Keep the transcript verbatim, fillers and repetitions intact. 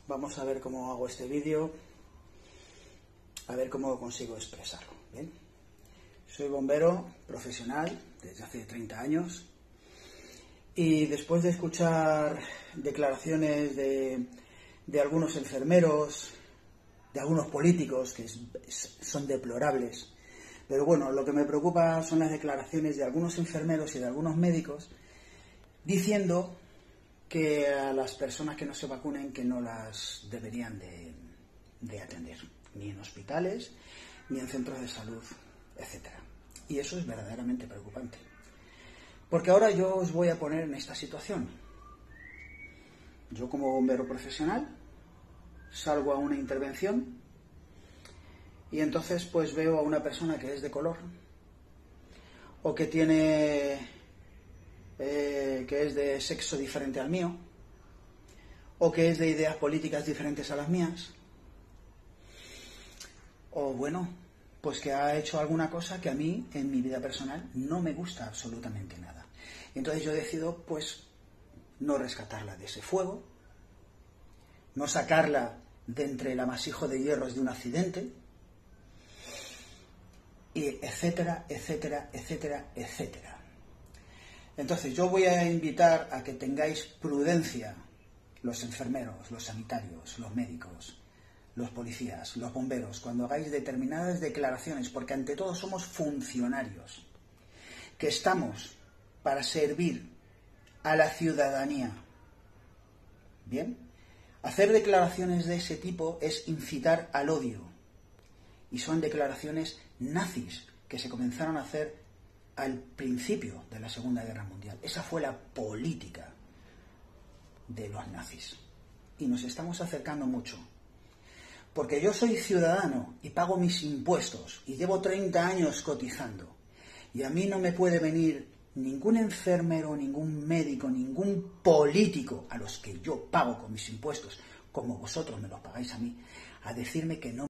vamos a ver cómo hago este vídeo, a ver cómo consigo expresarlo. ¿Bien? Soy bombero profesional desde hace treinta años y después de escuchar declaraciones de, de algunos enfermeros, de algunos políticos que es, es, son deplorables, pero bueno, lo que me preocupa son las declaraciones de algunos enfermeros y de algunos médicos diciendo que a las personas que no se vacunen que no las deberían de, de atender, ni en hospitales, ni en centros de salud, etcétera. Y eso es verdaderamente preocupante. Porque ahora yo os voy a poner en esta situación. Yo como bombero profesional salgo a una intervención y entonces pues veo a una persona que es de color o que tiene eh, que es de sexo diferente al mío o que es de ideas políticas diferentes a las mías o bueno, pues que ha hecho alguna cosa que a mí en mi vida personal no me gusta absolutamente nada. Y entonces yo decido pues no rescatarla de ese fuego, no sacarla de entre el amasijo de hierros de un accidente, y etcétera, etcétera, etcétera, etcétera. Entonces yo voy a invitar a que tengáis prudencia, los enfermeros, los sanitarios, los médicos, los policías, los bomberos, cuando hagáis determinadas declaraciones, porque ante todo somos funcionarios, que estamos para servir a la ciudadanía. ¿Bien? Hacer declaraciones de ese tipo es incitar al odio. Y son declaraciones nazis que se comenzaron a hacer al principio de la Segunda Guerra Mundial. Esa fue la política de los nazis. Y nos estamos acercando mucho. Porque yo soy ciudadano y pago mis impuestos y llevo treinta años cotizando. Y a mí no me puede venir ningún enfermero, ningún médico, ningún político a los que yo pago con mis impuestos, como vosotros me los pagáis a mí, a decirme que no